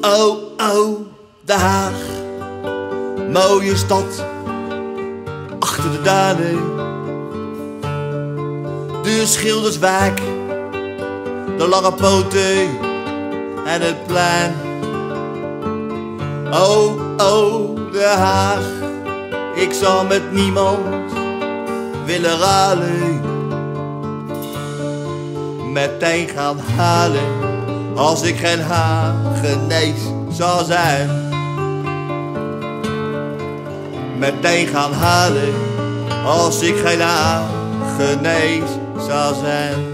oh, oh, Den Haag. Mooie stad, achter de duinen. De Schilderswijk, de lange poten en het plein. Oh, oh, Den Haag, ik zal met niemand willen ruilen. Meteen gaan halen, als ik geen Haagenees zou zijn. Meteen gaan halen, als ik geen Haagenees zou zijn.